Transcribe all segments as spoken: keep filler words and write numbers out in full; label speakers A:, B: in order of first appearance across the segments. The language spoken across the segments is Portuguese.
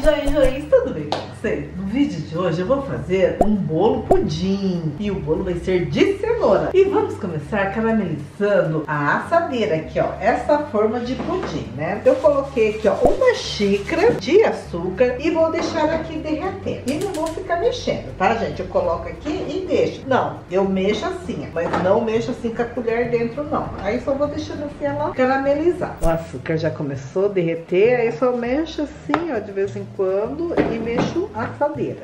A: joinha, joinha, tudo bem com vocês? No vídeo de hoje eu vou fazer um bolo pudim e o bolo vai ser de cenoura. E vamos começar caramelizando a assadeira aqui, ó, essa forma de pudim, né? Eu coloquei aqui, ó, uma xícara de açúcar e vou deixar aqui derreter. E não vou ficar mexendo, tá, gente? Eu coloco aqui e deixo. Não, eu mexo assim, mas não mexo assim com a colher dentro, não. Aí só vou deixando assim ela caramelizar. O açúcar já começou a derreter, aí só mexo assim, ó, de vez em quando e mexo a assadeira.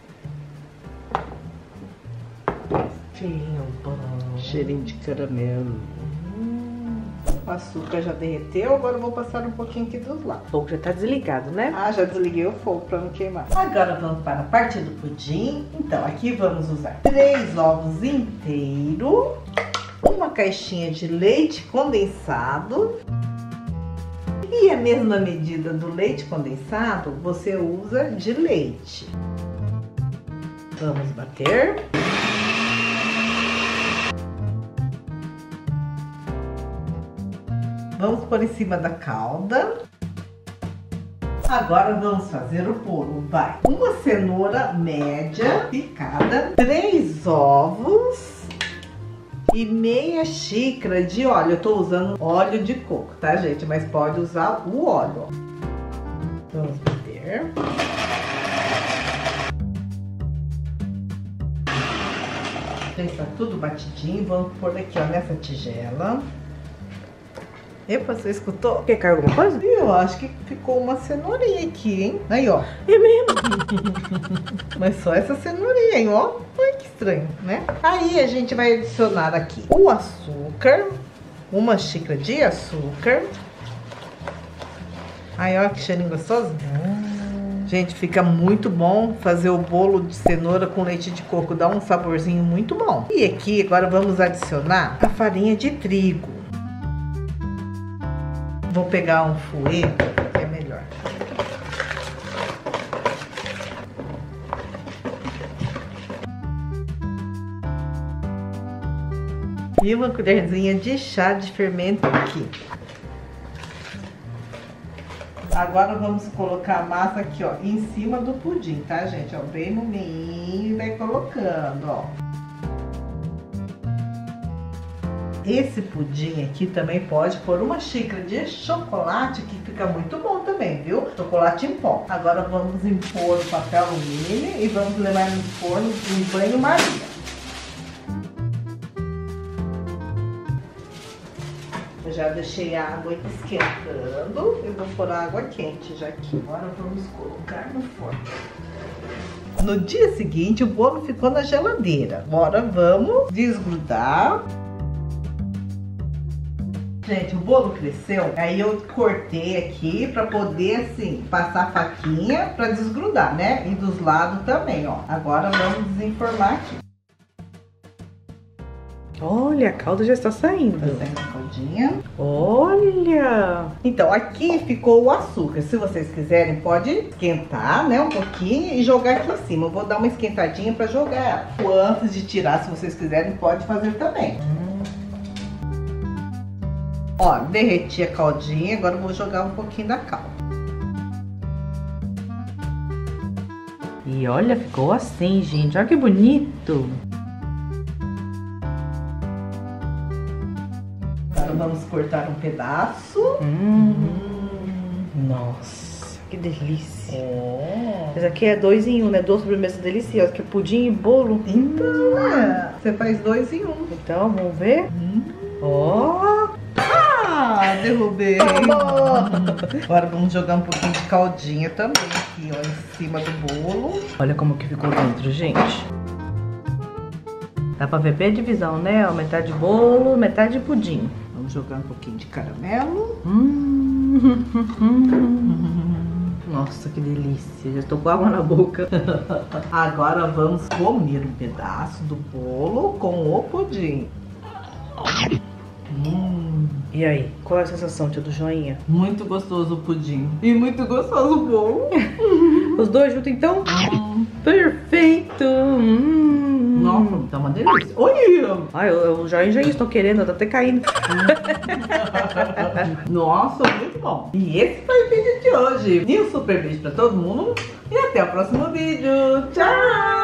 A: Cheirinho bom. Cheirinho de caramelo. Hum. O açúcar já derreteu, agora eu vou passar um pouquinho aqui dos lados. O fogo já tá desligado, né? Ah, já desliguei o fogo para não queimar. Agora vamos para a parte do pudim. Então, aqui vamos usar três ovos inteiros, uma caixinha de leite condensado. E a mesma medida do leite condensado, você usa de leite. Vamos bater. Vamos pôr em cima da calda. Agora vamos fazer o bolo. Vai uma cenoura média picada, três ovos e meia xícara de óleo. Eu tô usando óleo de coco, tá, gente? Mas pode usar o óleo, ó. Vamos bater. Já está tudo batidinho. Vamos pôr aqui, ó, nessa tigela. Epa, você escutou?
B: Quer cair alguma coisa?
A: Eu acho que ficou uma cenourinha aqui, hein? Aí, ó.
B: É mesmo?
A: Mas só essa cenourinha, hein, ó. Ai, que estranho, né? Aí a gente vai adicionar aqui o açúcar. Uma xícara de açúcar. Aí, ó, que cheirinho gostoso. Hum. Gente, fica muito bom fazer o bolo de cenoura com leite de coco. Dá um saborzinho muito bom. E aqui, agora vamos adicionar a farinha de trigo. Vou pegar um fouet, que é melhor. E uma colherzinha de chá de fermento aqui. Agora vamos colocar a massa aqui, ó, em cima do pudim, tá, gente? Ó, bem no meio e vai colocando, ó. Esse pudim aqui também pode pôr uma xícara de chocolate, que fica muito bom também, viu? Chocolate em pó. Agora vamos impor o papel alumínio e vamos levar no forno em banho-maria. Eu já deixei a água esquentando. Eu vou pôr a água quente já aqui. Agora vamos colocar no forno. No dia seguinte o bolo ficou na geladeira. Agora vamos desgrudar. Gente, o bolo cresceu, aí eu cortei aqui pra poder, assim, passar a faquinha pra desgrudar, né? E dos lados também, ó. Agora vamos desenformar aqui.
B: Olha, a calda já está saindo.
A: Tá saindo a caldinha.
B: Olha!
A: Então, aqui ficou o açúcar. Se vocês quiserem, pode esquentar, né, um pouquinho e jogar aqui em cima. Eu vou dar uma esquentadinha pra jogar ela. Ou antes de tirar, se vocês quiserem, pode fazer também. Ó, derreti a caldinha, agora eu vou jogar um pouquinho da calda.
B: E olha, ficou assim, gente. Olha que bonito.
A: Agora vamos cortar um pedaço.
B: Hum. Hum. Nossa, que delícia.
A: É.
B: Esse aqui é dois em um, né? Duas sobremesas deliciosas, que é pudim e bolo.
A: Então, é. Você faz dois em um.
B: Então, vamos ver? Ó.
A: Hum. Ah, derrubei. Agora vamos jogar um pouquinho de caldinha também aqui, ó, em cima do bolo.
B: Olha como que ficou dentro, gente. Dá pra ver bem a divisão, né? Ó, metade bolo, metade pudim.
A: Vamos jogar um pouquinho de caramelo.
B: Hum. Nossa, que delícia. Já estou com água na boca.
A: Agora vamos comer um pedaço do bolo com o pudim. Hum.
B: E aí, qual é a sensação, tia do joinha?
A: Muito gostoso o pudim. E muito gostoso o bolo.
B: Os dois juntos, então?
A: Hum.
B: Perfeito! Hum.
A: Nossa, tá uma delícia. Olha!
B: Ai, o joinha já estou querendo, tá até caindo.
A: Nossa, muito bom. bom. E esse foi o vídeo de hoje. E um super beijo pra todo mundo. E até o próximo vídeo. Tchau!